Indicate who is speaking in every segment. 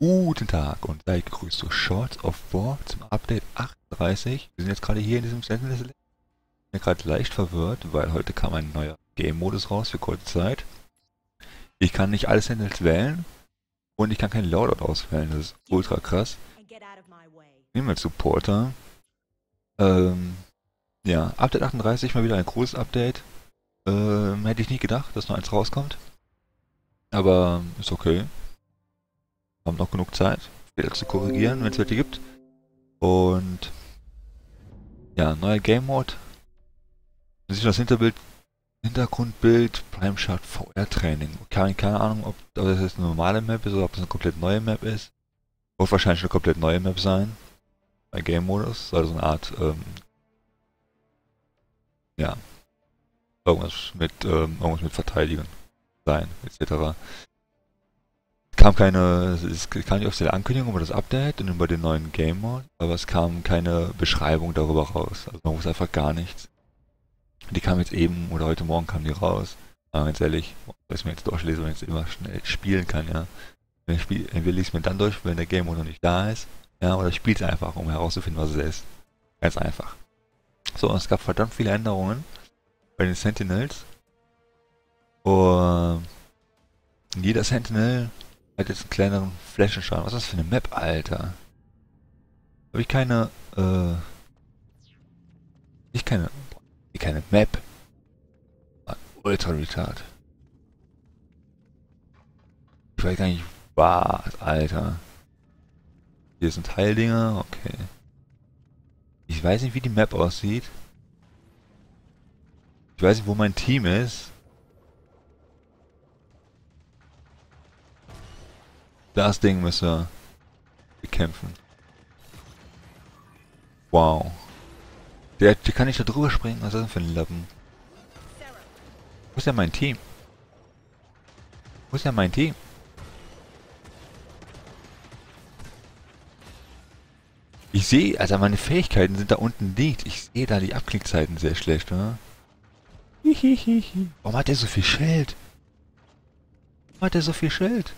Speaker 1: Guten Tag und sei gegrüßt zu Shorts of War zum Update 38. Wir sind jetzt gerade hier in diesem Sentinel. Ich bin gerade leicht verwirrt, weil heute kam ein neuer Game-Modus raus für kurze Zeit. Ich kann nicht alle Sentinels wählen und ich kann keinen Loadout auswählen. Das ist ultra krass. Nehmen wir Supporter. Ähm, ja, Update 38, mal wieder ein großes Update. Hätte ich nie gedacht, dass noch eins rauskommt. Aber ist okay. Haben noch genug Zeit, Fehler zu korrigieren, wenn es welche gibt. Und ja, neuer Game Mode. Man sieht das Hintergrundbild, Prime Chart VR Training. Keine Ahnung, ob das jetzt eine normale Map ist oder ob das eine komplett neue Map ist. Wird wahrscheinlich eine komplett neue Map sein. Bei Game Modus. Also eine Art, ja, irgendwas mit Verteidigen sein, etc. Es kam nicht offizielle Ankündigung über das Update und über den neuen Game Mode, aber es kam keine Beschreibung darüber raus. Also man wusste einfach gar nichts. Die kam jetzt eben, oder heute Morgen kam die raus. Aber ganz ehrlich, soll ich mir jetzt durchlesen, wenn ich jetzt immer schnell spielen kann, ja. Entweder lese ich mir dann durch, wenn der Game Mode noch nicht da ist, ja, oder ich spiele es einfach, um herauszufinden, was es ist. Ganz einfach. So, es gab verdammt viele Änderungen bei den Sentinels. Und jeder Sentinel hat jetzt einen kleineren Flächenschaden. Was ist das für eine Map, Alter? Habe ich keine, ich keine Map. Ultra retard. Ich weiß gar nicht, was, Alter. Hier sind Teildinger, okay. Ich weiß nicht, wie die Map aussieht. Ich weiß nicht, wo mein Team ist. Das Ding müssen wir bekämpfen. Wow. Der kann nicht da drüber springen. Was ist das denn für ein Lappen? Wo ist denn mein Team? Wo ist denn mein Team? Ich sehe, also meine Fähigkeiten sind da unten liegt. Ich sehe da die Abklickzeiten sehr schlecht, oder? Hihihihi. Warum hat der so viel Schild? Warum hat der so viel Schild?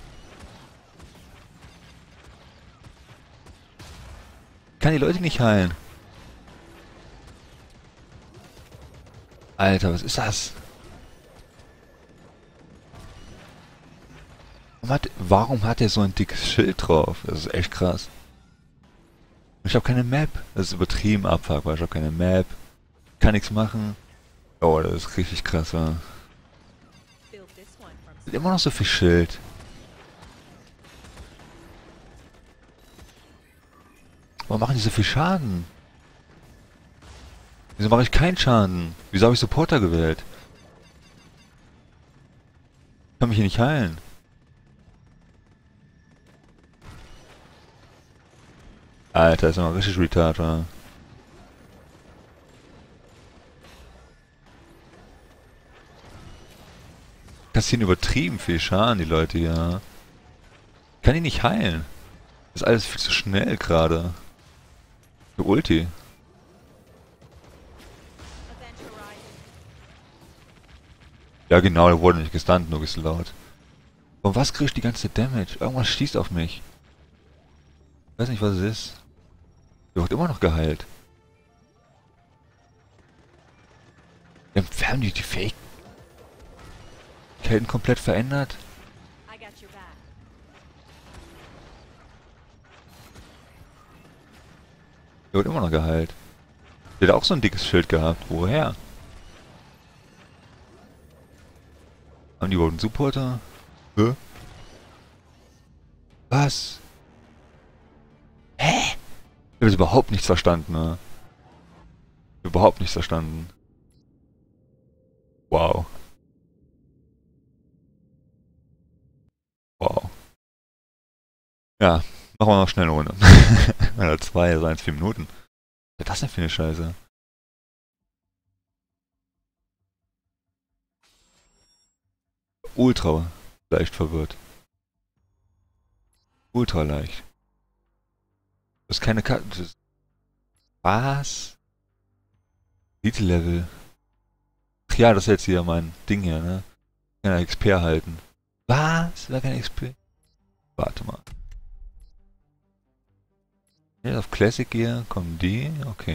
Speaker 1: Kann die Leute nicht heilen. Alter, was ist das? Warum hat er so ein dickes Schild drauf? Das ist echt krass. Ich habe keine Map. Das ist übertrieben Abfuck, weil ich habe keine Map. Kann nichts machen. Oh, das ist richtig krass, ja. Hat immer noch so viel Schild. Warum machen die so viel Schaden? Wieso mache ich keinen Schaden? Wieso habe ich Supporter gewählt? Ich kann mich hier nicht heilen. Alter, ist immer richtig retard, oder? Kassieren übertrieben viel Schaden, die Leute hier. Ich kann die nicht heilen. Das ist alles viel zu schnell gerade. Für Ulti. Ja genau, der wurde nicht gestunt, nur geslowt. Und was krieg ich die ganze Damage? Irgendwas schießt auf mich. Ich weiß nicht, was es ist. Der wird immer noch geheilt. Wir haben die Fähigkeiten komplett verändert. Der wird immer noch geheilt. Der hat auch so ein dickes Schild gehabt. Woher? Haben die überhaupt einen Supporter? Hä? Was? Hä? Ich habe jetzt überhaupt nichts verstanden, ne? Überhaupt nichts verstanden. Wow. Wow. Ja, machen wir noch schnell eine Runde. Oder zwei, also 1, 4 Minuten. Was ist das denn für eine Scheiße? Ultra leicht verwirrt. Ultra leicht. Das ist keine Karte. Was? Elite-Level. Ach ja, das ist jetzt hier mein Ding hier, ne? Ich kann ja XP erhalten. Was? War kein XP? Warte mal. Update auf Classic Gear kommen die. Okay.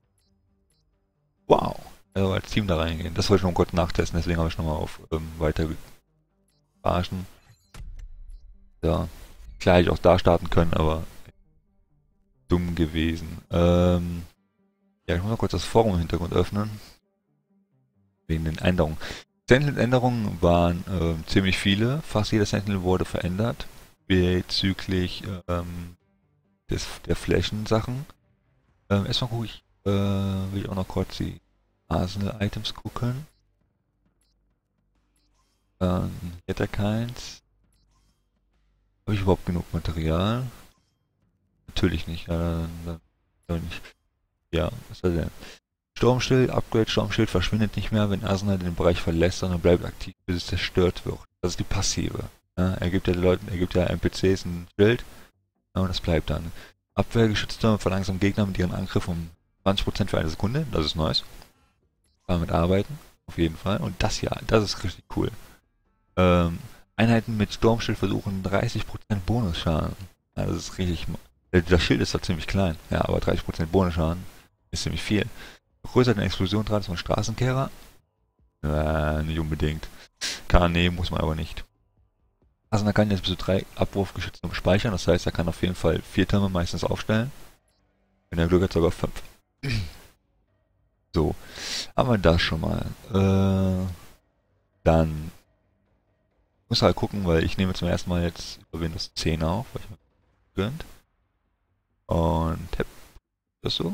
Speaker 1: Wow. Also als Team da reingehen. Das wollte ich noch kurz nachtesten, deswegen habe ich nochmal auf weiter verarschen. Ja. Klar hätte ich auch da starten können, aber dumm gewesen. Ja, ich muss mal kurz das Forum im Hintergrund öffnen. Wegen den Änderungen. Sentinel-Änderungen waren ziemlich viele. Fast jeder Sentinel wurde verändert. Bezüglich der Flächensachen. Erstmal gucke ich, will ich auch noch kurz die Arsenal-Items gucken. Hier hat er keins. Habe ich überhaupt genug Material? Natürlich nicht. Ja, dann nicht. Ja, was soll denn? Sturmschild, Upgrade, Sturmschild verschwindet nicht mehr, wenn Arsenal den Bereich verlässt, sondern bleibt aktiv, bis es zerstört wird. Das ist die passive. Ja, er gibt ja den Leuten, er gibt ja NPCs ein Schild, ja, und das bleibt dann. Abwehrgeschützte verlangsamen Gegner mit ihren Angriff um 20% für eine Sekunde, das ist nice. Damit arbeiten, auf jeden Fall. Und das hier, das ist richtig cool. Einheiten mit Sturmschild versuchen 30% Bonusschaden. Ja, das ist richtig. Das Schild ist zwar ziemlich klein, ja, aber 30% Bonusschaden ist ziemlich viel. Vergrößert den Explosionradius von Straßenkehrer? Nicht unbedingt. Kann nehmen, muss man aber nicht. Also man kann jetzt bis zu 3 Abwurfgeschütze speichern, das heißt, er kann auf jeden Fall 4 Türme meistens aufstellen. Wenn er Glück hat, sogar 5. So, haben wir das schon mal. Dann muss halt gucken, weil ich nehme zum ersten Mal jetzt über Windows 10 auf, weil ich mir gönnt. Und das so?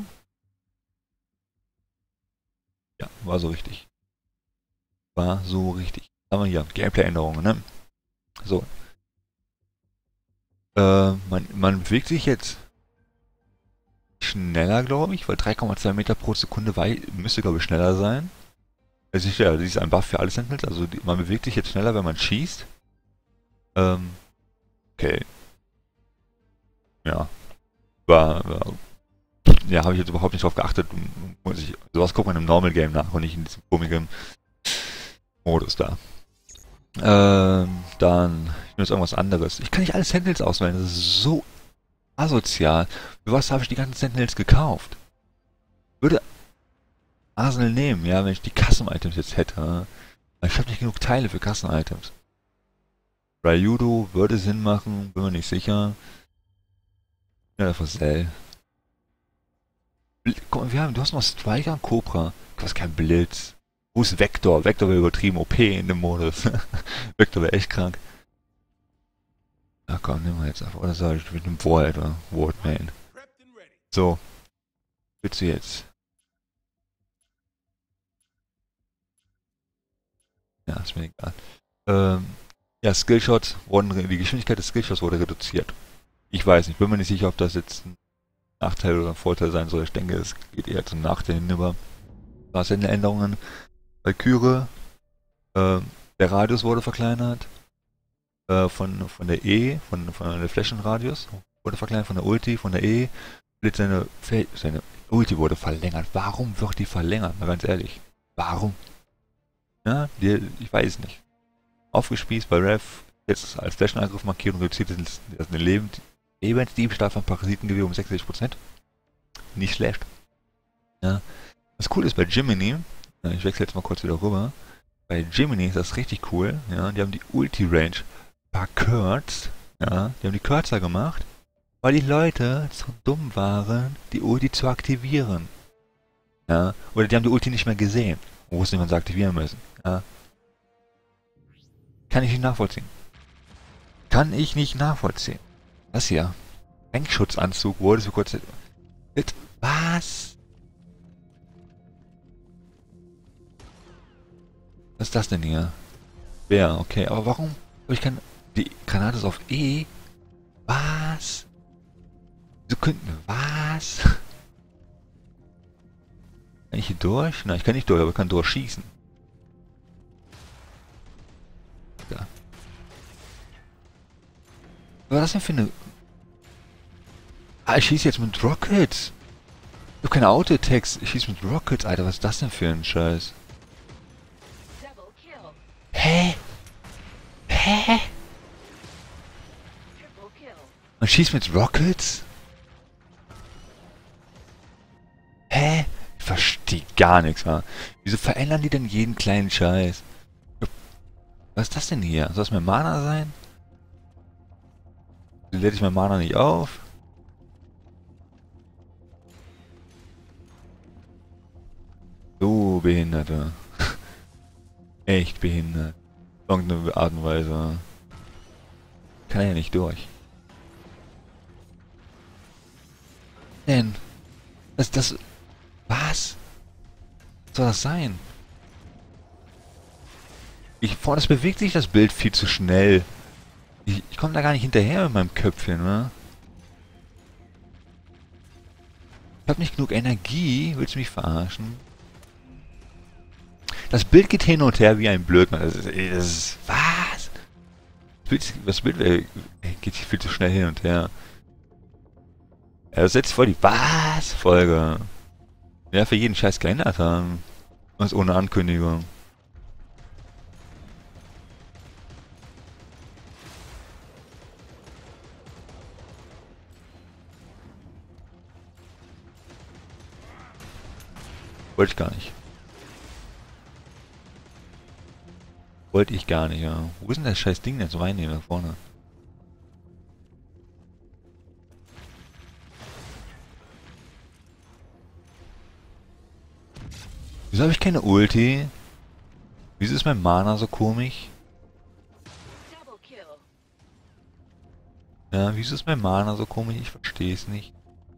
Speaker 1: Ja, war so richtig. War so richtig. Haben wir hier Gameplay-Änderungen, ne? So. Man bewegt sich jetzt schneller, glaube ich, weil 3,2 Meter pro Sekunde müsste, glaube ich, schneller sein. Es ist ja, das ist ein Buff für alle Sentinels, also man bewegt sich jetzt schneller, wenn man schießt. Okay. Ja. Ja, habe ich jetzt überhaupt nicht drauf geachtet. Sowas guckt man im Normal Game nach und nicht in diesem komischen Modus da. Dann, ich nehme jetzt irgendwas anderes. Ich kann nicht alle Sentinels auswählen, das ist so asozial. Für was habe ich die ganzen Sentinels gekauft? Würde Arsenal nehmen, ja, wenn ich die Custom-Items jetzt hätte. Ich habe nicht genug Teile für Custom-Items. Ryudo würde Sinn machen, bin mir nicht sicher. Ja, Versell. Guck mal, du hast noch Striker und Cobra. Du hast kein Blitz. Wo ist Vector? Vector wäre übertrieben OP in dem Modus. Vector wäre echt krank. Na komm, nehmen wir jetzt einfach. Oder soll ich mit einem Void oder Wardman? So. Willst du jetzt? Ja, ist mir egal. Ja, Skillshots die Geschwindigkeit des Skillshots wurde reduziert. Ich weiß nicht, bin mir nicht sicher, ob das jetzt ein Nachteil oder ein Vorteil sein soll. Ich denke, es geht eher zum Nachteil hinüber. Was sind die Änderungen? Valkyrie, der Radius wurde verkleinert. Von der E, von der Flächenradius wurde verkleinert, von der Ulti, von der E. Seine Ulti wurde verlängert. Warum wird die verlängert? Mal ganz ehrlich. Warum? Ja, ich weiß nicht. Aufgespießt bei Rev, jetzt als Flächenangriff markiert und reduziert den Lebensdiebstahl von Parasitengewebe um 60%. Nicht schlecht. Ja. Was cool ist bei Jiminy, ich wechsle jetzt mal kurz wieder rüber. Bei Jiminy ist das richtig cool. Ja, die haben die Ulti-Range verkürzt. Ja, die haben die kürzer gemacht, weil die Leute zu dumm waren, die Ulti zu aktivieren. Ja, oder die haben die Ulti nicht mehr gesehen und wussten, wie man sie aktivieren müssen. Ja. Kann ich nicht nachvollziehen. Kann ich nicht nachvollziehen. Das hier. Lenkschutzanzug wurde so kurz... Was? Was ist das denn hier? Wer? Okay, aber warum habe ich keine... Die Granate ist auf E? Was? So könnten... Was? Kann ich hier durch? Nein, ich kann nicht durch, aber ich kann durchschießen. Da. Was war das denn für eine... Ah, ich schieße jetzt mit Rockets. Ich habe keine Auto-Attacks. Ich schieße mit Rockets. Alter, was ist das denn für ein Scheiß? Hä? Hä? Man schießt mit Rockets? gar nichts, ja. Wieso verändern die denn jeden kleinen Scheiß? Was ist das denn hier? Soll das mein Mana sein? Lädt ich mein Mana nicht auf? So Behinderte. Echt behindert. Irgendeine Art und Weise. Kann er ja nicht durch. Denn? Das... Was? Was soll das sein? Vorne, das bewegt sich das Bild viel zu schnell. Ich komme da gar nicht hinterher mit meinem Köpfchen, ne? Ich habe nicht genug Energie. Willst du mich verarschen? Das Bild geht hin und her wie ein Blödmann. Was? Das Bild geht viel zu schnell hin und her. Ja, das setzt voll die Was-Folge. Ja, für jeden Scheiß geändert haben. Und ohne Ankündigung. Wollte ich gar nicht. Wollte ich gar nicht, ja. Wo ist denn das scheiß Ding denn so reinnehmen da vorne? Wieso habe ich keine Ulti? Wieso ist mein Mana so komisch? Ja, wieso ist mein Mana so komisch? Ich verstehe es nicht.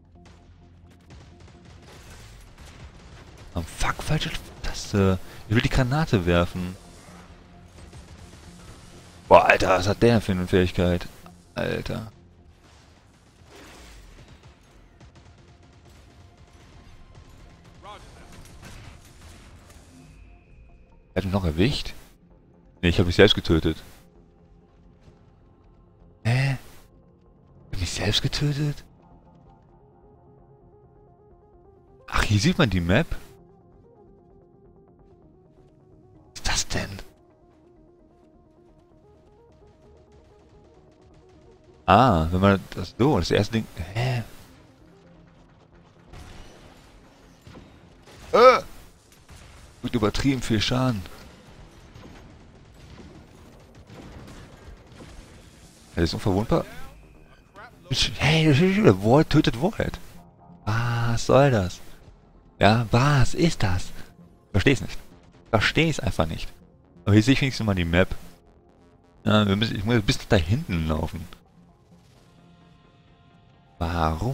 Speaker 1: Oh, fuck, falsche Taste. Ich will die Granate werfen. Boah, Alter, was hat der für eine Fähigkeit? Alter. Er hat mich noch erwischt? Ne, ich habe mich selbst getötet. Hä? Ich hab mich selbst getötet? Ach, hier sieht man die Map. Was ist das denn? Ah, wenn man das so, das erste Ding. Hä? Wird übertrieben viel Schaden. Er ist unverwundbar. Hey, Ward tötet Ward. Was soll das? Ja, was ist das? Versteh's nicht. Versteh's einfach nicht. Aber hier sehe ich wenigstens mal die Map. Ja, ich muss bis da hinten laufen. Warum?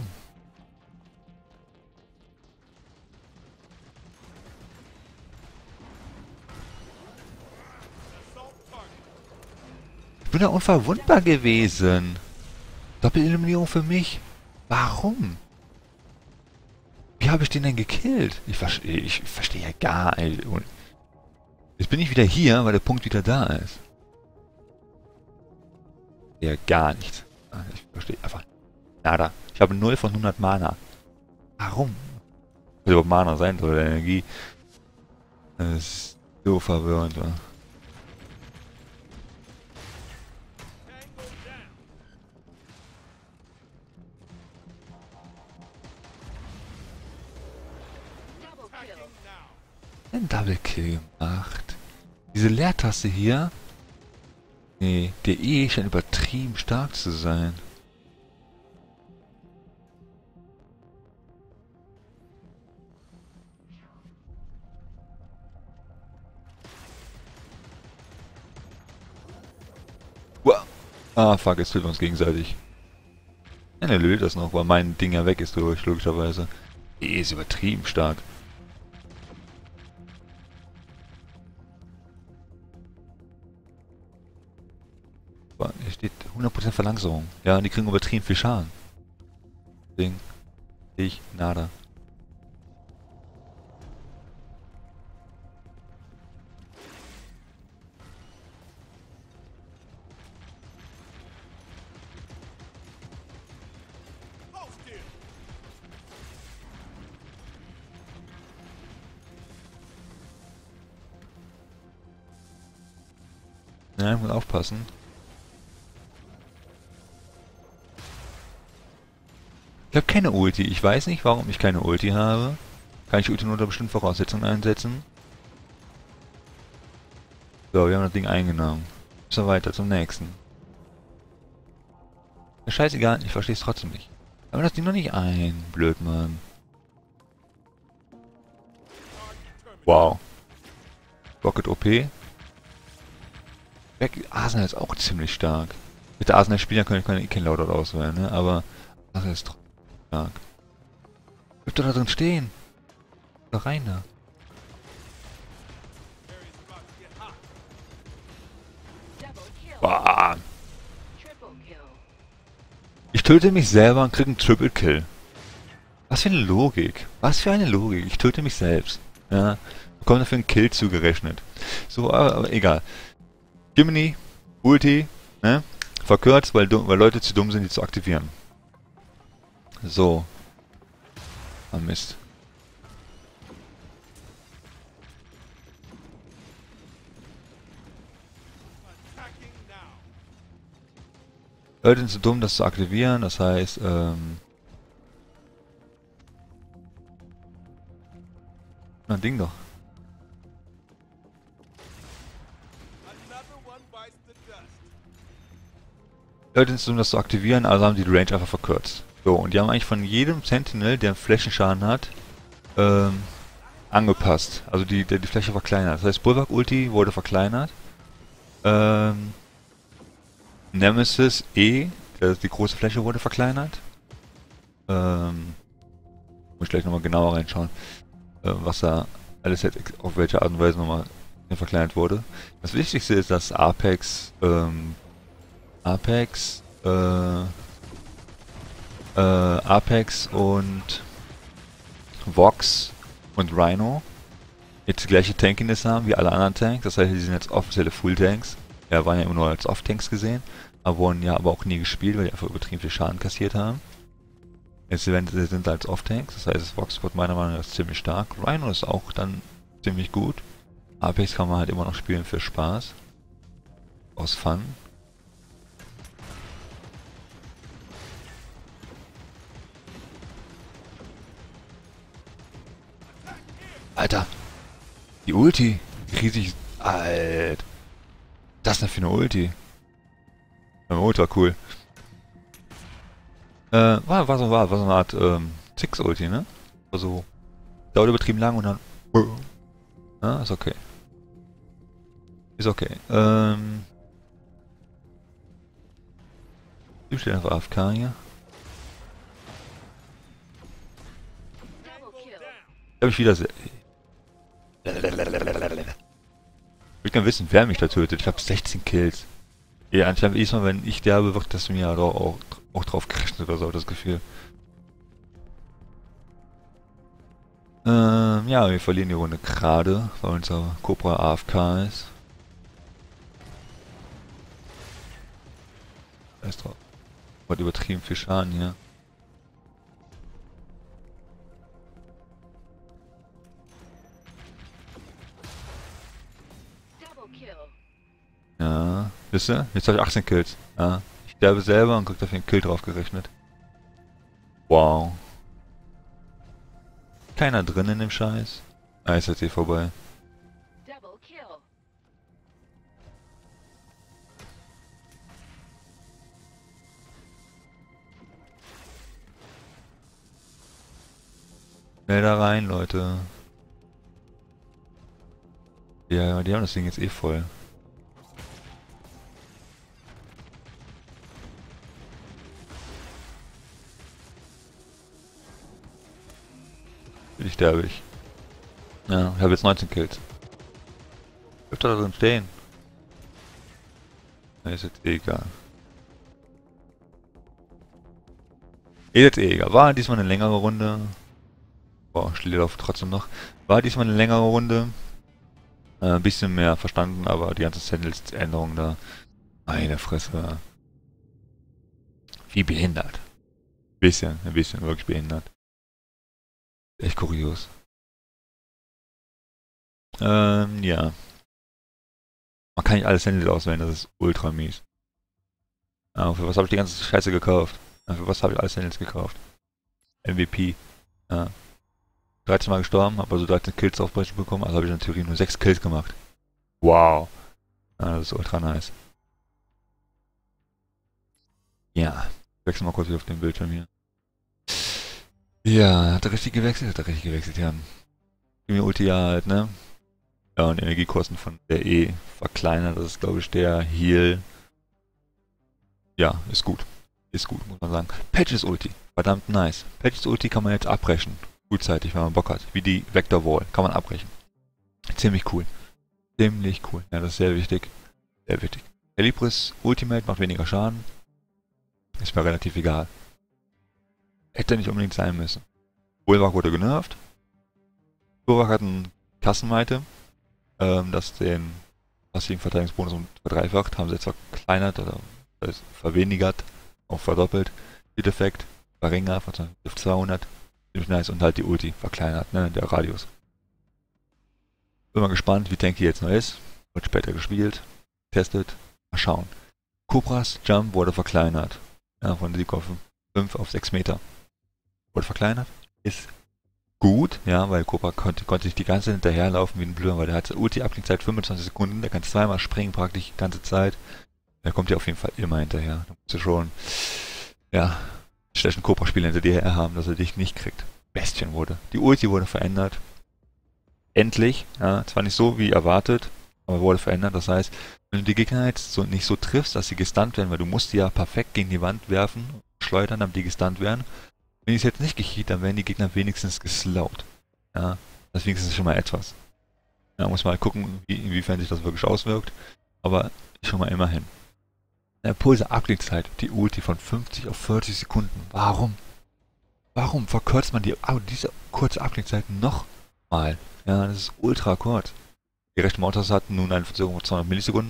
Speaker 1: Ich bin da unverwundbar gewesen. Doppeleliminierung für mich? Warum? Wie habe ich den denn gekillt? Ich verstehe ja gar nicht. Jetzt bin ich wieder hier, weil der Punkt wieder da ist. Ja, gar nichts. Ich verstehe einfach nada. Ich habe 0 von 100 Mana. Warum? Was überhaupt Mana sein soll, oder Energie. Das ist so verwirrend, oder? Ein Double Kill gemacht. Diese Leertaste hier. Nee, der E scheint übertrieben stark zu sein. Wow. Ah, fuck, es tötet uns gegenseitig. Ja, der löst das noch, weil mein Ding ja weg ist durch, logischerweise. E ist übertrieben stark. Hier steht 100% Verlangsamung. Ja, und die kriegen übertrieben viel Schaden. Deswegen ich nada. Ja, ich muss aufpassen. Ich habe keine Ulti. Ich weiß nicht, warum ich keine Ulti habe. Kann ich Ulti nur unter bestimmten Voraussetzungen einsetzen. So, wir haben das Ding eingenommen. So, weiter zum nächsten. Ja, scheißegal, ich verstehe es trotzdem nicht. Aber das Ding noch nicht ein. Blöd, Mann. Wow. Rocket OP. Arsenal ist auch ziemlich stark. Mit der Arsenal-Spieler kann ich keine Loadout auswählen, ne? Aber Arsenal ist trotzdem stark. Bleib doch da drin stehen. Da rein da. Boah. Ich töte mich selber und kriege einen Triple Kill. Was für eine Logik. Was für eine Logik. Ich töte mich selbst. Ja. Bekomme dafür einen Kill zugerechnet. So, aber egal. Jiminy, Ulti, ne? Verkürzt, weil Leute zu dumm sind, die zu aktivieren. So. Ah, Mist. Leute sind zu dumm, das zu aktivieren, das heißt, na, Ding doch. Leute sind zu dumm, das zu aktivieren, also haben die Range einfach verkürzt. So, und die haben eigentlich von jedem Sentinel, der einen Flächenschaden hat, angepasst. Also die Fläche verkleinert. Das heißt, Bulwark Ulti wurde verkleinert. Nemesis E, die große Fläche wurde verkleinert. Muss ich gleich nochmal genauer reinschauen, was da alles jetzt auf welche Art und Weise nochmal verkleinert wurde. Das Wichtigste ist, dass Apex und Vox und Rhino jetzt die gleiche Tankiness haben wie alle anderen Tanks. Das heißt, die sind jetzt offizielle Full-Tanks. Ja, waren ja immer nur als Off-Tanks gesehen, aber wurden ja aber auch nie gespielt, weil die einfach übertrieben viel Schaden kassiert haben. Jetzt sind sie als Off-Tanks, das heißt, das Vox wird meiner Meinung nach ziemlich stark. Rhino ist auch dann ziemlich gut. Apex kann man halt immer noch spielen für Spaß. Aus Fun. Alter! Die Ulti! Riesig. Alter! Das ist denn für eine Ulti? Ultra cool. War so eine Art Zix-Ulti, ne? Also dauert übertrieben lang und dann. Ja, ist okay. Ist okay. Ich stehe einfach AFK hier. Hab ich wieder. Ich will gerne wissen, wer mich da tötet. Ich habe 16 Kills. Ja, anscheinend jedes Mal, wenn ich sterbe, wird das mir auch drauf gerechnet oder so, das Gefühl. Ja, wir verlieren die Runde gerade, weil unser Cobra AFK ist. Scheiß drauf. Hat übertrieben viel Schaden hier. Ja, wisst ihr? Jetzt habe ich 18 Kills. Ja, ich sterbe selber und krieg dafür einen Kill drauf gerechnet. Wow. Keiner drin in dem Scheiß. Ah, ist jetzt eh vorbei. Schnell da rein, Leute. Ja, die haben das Ding jetzt eh voll. Ich sterbe ich. Ja, ich habe jetzt 19 Kills. Bleibt da drin stehen. Na, ist jetzt eh egal. Ist jetzt eh egal. War diesmal eine längere Runde. Boah, Schlierlauf trotzdem noch. War diesmal eine längere Runde. Ein bisschen mehr verstanden, aber die ganze Sentinels-Änderung da. Meine Fresse. Wie behindert. Ein bisschen, wirklich behindert. Echt kurios. Ja. Man kann nicht alles Sentinels auswählen, das ist ultra mies. Aber für was habe ich die ganze Scheiße gekauft? Für was habe ich alles Sentinels gekauft? MVP. Ja. 13 Mal gestorben, habe also 13 Kills aufbrechen bekommen, also habe ich in der Theorie nur 6 Kills gemacht. Wow. Ja, das ist ultra nice. Ja. Wechsel mal kurz wieder auf den Bildschirm hier. Ja, hat er richtig gewechselt, ja. Gib mir Ulti ja halt, ne? Ja, und Energiekosten von der E verkleinert, das ist glaube ich der Heal. Ja, ist gut. Ist gut, muss man sagen. Patches Ulti, verdammt nice. Patches Ulti kann man jetzt abbrechen. Frühzeitig, wenn man Bock hat. Wie die Vector Wall, kann man abbrechen. Ziemlich cool. Ziemlich cool. Ja, das ist sehr wichtig. Sehr wichtig. Elibris Ultimate macht weniger Schaden. Ist mir relativ egal. Hätte nicht unbedingt sein müssen. Bulwark wurde genervt. Bulwark hat einen Kassenweite, das den passiven Verteidigungsbonus um verdreifacht. Haben sie jetzt verkleinert oder verwenigert, auch verdoppelt. Effekt, verringert von 200. Ziemlich nice. Und halt die Ulti verkleinert, ne, der Radius. Bin mal gespannt, wie Tanky jetzt noch ist. Wird später gespielt, testet. Mal schauen. Cobras Jump wurde verkleinert. Ja, von 7,5 auf 6 Meter. Wurde verkleinert. Ist gut, ja, weil Cobra konnte sich die ganze Zeit hinterherlaufen wie ein Blöder, weil der hat Ulti-Abklingzeit 25 Sekunden, der kann zweimal springen praktisch die ganze Zeit. Der kommt ja auf jeden Fall immer hinterher. Da musst du schon, ja, schlechten Cobra-Spieler hinter dir her haben, dass er dich nicht kriegt. Bestien wurde. Die Ulti wurde verändert. Endlich, ja, zwar nicht so wie erwartet, aber wurde verändert. Das heißt, wenn du die Gegner jetzt so nicht so triffst, dass sie gestunt werden, weil du musst die ja perfekt gegen die Wand werfen, schleudern, damit die gestunt werden. Wenn die es jetzt nicht geschieht, dann werden die Gegner wenigstens geslowt. Ja, das ist wenigstens schon mal etwas. Ja, muss mal gucken, inwiefern sich das wirklich auswirkt. Aber schon mal immerhin. Eine Pulse-Abklingzeit, die Ulti von 50 auf 40 Sekunden. Warum? Warum verkürzt man diese kurze Abklingzeit nochmal? Ja, das ist ultra kurz. Die rechte Mortis hat nun eine Verzögerung von 200 Millisekunden.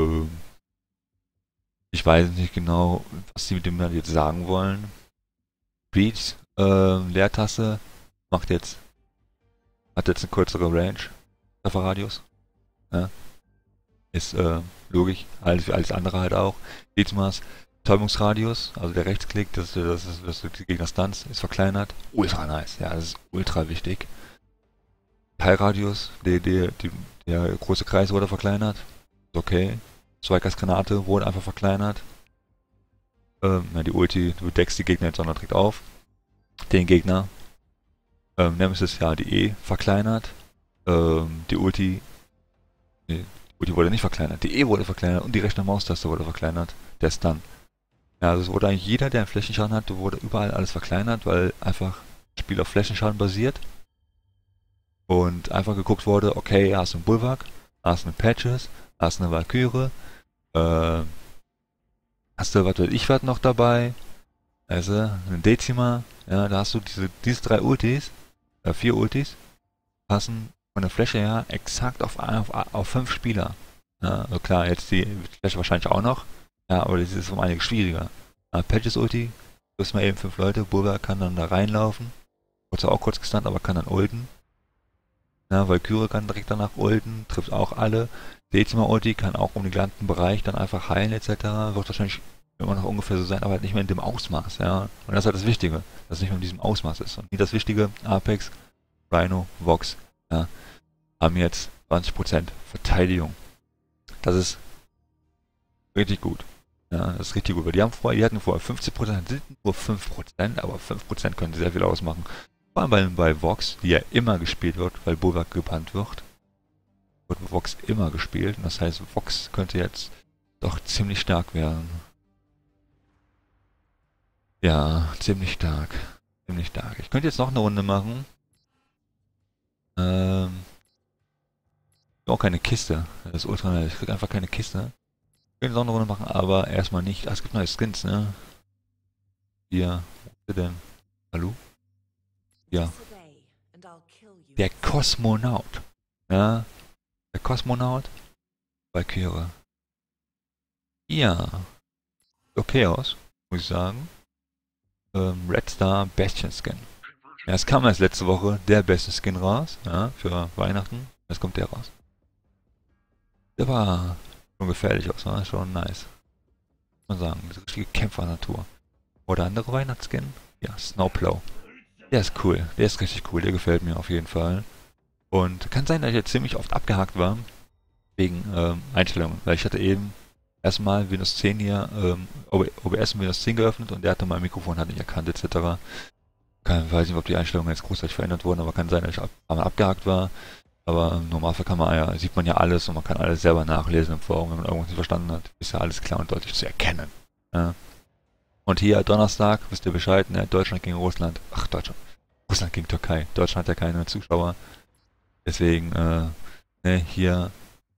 Speaker 1: Ich weiß nicht genau, was sie mit dem dann jetzt sagen wollen. Beats, Leertaste hat jetzt eine kürzere Range, Trefferradius. Ja. Ist logisch, alles andere halt auch. Beatsmaß, Täubungsradius, also der Rechtsklick, das die Gegner Stunts, ist verkleinert. Ultra nice, ja, das ist ultra wichtig. Teilradius, der große Kreis wurde verkleinert. Ist okay. Zweikastgranate wurde einfach verkleinert. Ja, die Ulti, du deckst die Gegner jetzt auch noch direkt auf. Den Gegner. Nemesis, ja, die E verkleinert. Die Ulti. Nee, die Ulti wurde nicht verkleinert. Die E wurde verkleinert und die rechte Maustaste wurde verkleinert. Der Stun. Ja, also es wurde eigentlich jeder, der einen Flächenschaden hatte, wurde überall alles verkleinert, weil einfach das Spiel auf Flächenschaden basiert. Und einfach geguckt wurde, okay, hast du einen Bulwark, hast du einen Patches, hast du eine Valkyrie, hast du, was weiß ich, was noch dabei, also eine Dezima, ja, da hast du diese 3 Ultis, 4 Ultis, passen von der Fläche her exakt auf 5 Spieler. Ja, also klar, jetzt die Fläche wahrscheinlich auch noch, ja, aber das ist um einiges schwieriger. Patches Ulti, du hast mal eben 5 Leute, Bulwark kann dann da reinlaufen, wird zwar auch kurz gestunt, aber kann dann ulten. Ja, Valkyrie kann direkt danach ulten, trifft auch alle. Dezima Ulti kann auch um den gesamten Bereich dann einfach heilen etc. Wird wahrscheinlich immer noch ungefähr so sein, aber halt nicht mehr in dem Ausmaß, ja. Und das ist halt das Wichtige, dass es nicht mehr in diesem Ausmaß ist. Und nie das Wichtige, Apex, Rhino, Vox, ja, haben jetzt 20% Verteidigung. Das ist richtig gut. Ja, das ist richtig gut, weil die hatten vorher 50%, sind nur 5%, aber 5% können sehr viel ausmachen. Vor allem bei Vox, die ja immer gespielt wird, weil Bulwark gebannt wird Vox immer gespielt. Und das heißt, Vox könnte jetzt doch ziemlich stark werden. Ja, ziemlich stark. Ziemlich stark. Ich könnte jetzt noch eine Runde machen. Auch keine Kiste. Das ist ultra nice. Ich krieg einfach keine Kiste. Ich könnte jetzt noch eine Runde machen, aber erstmal nicht. Ah, es gibt neue Skins, ne? Hier. Wo ist der denn? Hallo? Ja. Der Kosmonaut. Ja. Der Kosmonaut. Valkyrie. Ja. Okay aus, muss ich sagen. Red Star Bastion Skin. Ja, es kam erst letzte Woche der beste Skin raus, ja, für Weihnachten. Jetzt kommt der raus. Der war schon gefährlich aus, war schon nice. Muss man sagen, eine richtige Kämpfernatur. Oder andere Weihnachtsskin? Ja, Snowplow. Der ist cool. Der ist richtig cool. Der gefällt mir auf jeden Fall. Und kann sein, dass ich jetzt ziemlich oft abgehakt war wegen Einstellungen. Weil ich hatte eben erstmal Windows 10 hier, OBS und Windows 10 geöffnet und der hatte mein Mikrofon hat nicht erkannt etc. Weiß nicht, ob die Einstellungen jetzt großartig verändert wurden, aber kann sein, dass ich einmal abgehakt war. Aber im Normalfall sieht man ja alles und man kann alles selber nachlesen im Forum, wenn man irgendwas nicht verstanden hat. Ist ja alles klar und deutlich zu erkennen. Ja. Und hier Donnerstag, wisst ihr Bescheid, ne? Deutschland gegen Russland. Ach, Deutschland. Russland gegen Türkei. Deutschland hat ja keine Zuschauer. Deswegen, ne, hier,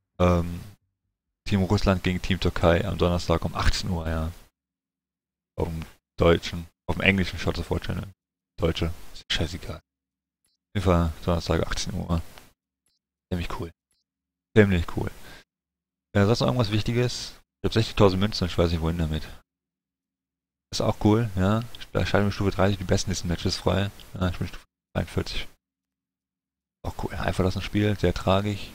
Speaker 1: Team Russland gegen Team Türkei am Donnerstag um 18 Uhr, ja. Auf dem auf dem englischen Shot of War Channel. Deutsche, ist scheißegal. Auf jeden Fall Donnerstag 18 Uhr. Ziemlich cool. Ziemlich cool. Ja, sonst noch irgendwas Wichtiges? Ich habe 60.000 Münzen und ich weiß nicht wohin damit. Ist auch cool, ja. Da schalten wir Stufe 30 die besten nächsten Matches frei. Ja, ich bin Stufe 43. Auch cool. Einfach das ein Spiel, sehr tragisch.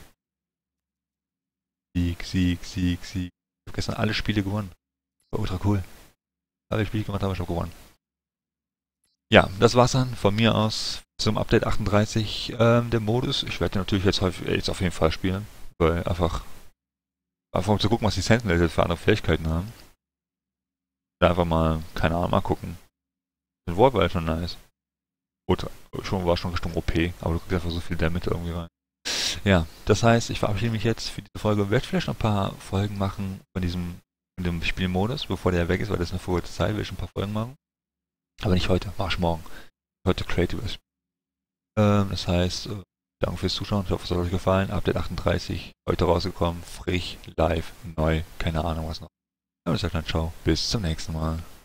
Speaker 1: Sieg, Sieg, Sieg, Sieg. Ich habe gestern alle Spiele gewonnen. War ultra cool. Alle Spiele gemacht, habe ich schon gewonnen. Ja, das war's dann von mir aus zum Update 38. Der Modus, ich werde natürlich jetzt auf jeden Fall spielen, weil einfach um zu gucken, was die Sentinels jetzt für andere Fähigkeiten haben. Einfach mal, keine Ahnung, mal gucken. Den Warp war halt schon nice. Oder war schon Richtung OP, aber du kriegst einfach so viel Damage irgendwie rein. Ja, das heißt, ich verabschiede mich jetzt für diese Folge. Ich werde vielleicht noch ein paar Folgen machen von dem Spielmodus, bevor der weg ist, weil das ist eine vorige Zeit, will ich ein paar Folgen machen. Aber nicht heute, mach ich morgen. Heute Creative ist. Das heißt, danke fürs Zuschauen. Ich hoffe, es hat euch gefallen. Update 38, heute rausgekommen. Frisch, live, neu, keine Ahnung was noch. Aber ich sage dann ciao, bis zum nächsten Mal.